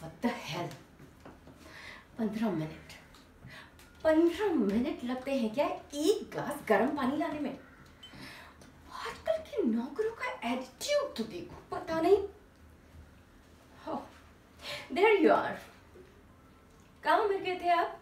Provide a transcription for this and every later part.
What the hell? 15 minute लगते हैं क्या एक ग्लास गर्म पानी लाने में? आजकल के नौकरों का एटीट्यूड तो देखो, पता नहीं। oh, there you are. कहाँ मिल गए थे आप?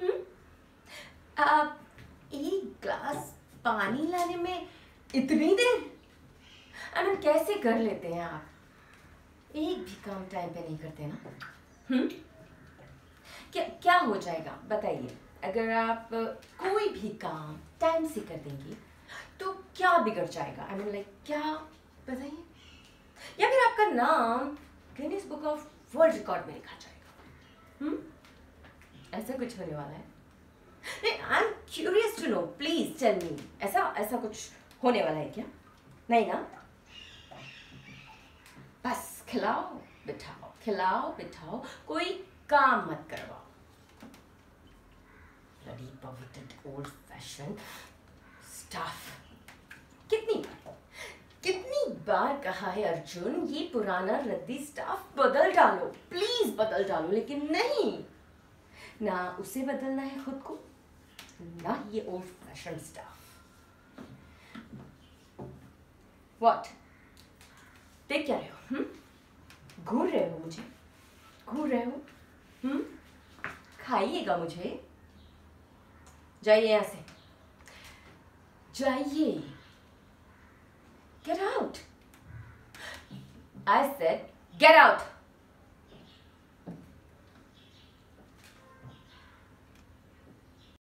आप एक ग्लास पानी लाने में इतनी देर? कैसे कर लेते हैं आप? एक भी काम टाइम पे नहीं करते ना? क्या हो जाएगा बताइए? अगर आप कोई भी काम टाइम से कर देंगे तो क्या बिगड़ जाएगा? क्या बताइए? या फिर आपका नाम Guinness book of world record में लिखा जाएगा? ऐसा कुछ होने वाला है? नहीं, I am curious to know, please tell me, ऐसा कुछ होने वाला है क्या? नहीं ना? बस खिलाओ बिठाओ, कोई काम मत करवाओ। Bloody perverted old fashioned stuff. कितनी बार कहा है अर्जुन, ये पुराना रद्दी स्टाफ बदल डालो, प्लीज बदल डालो, लेकिन नहीं, ना उसे बदलना है खुद को, ना ये ओल्ड फैशन स्टाफ। व्हाट देख क्या रहे हो? घूर रहे हो मुझे? घूर रहे हो? खाइएगा मुझे? जाइए यहां से, जाइए। Get out! I said, get out!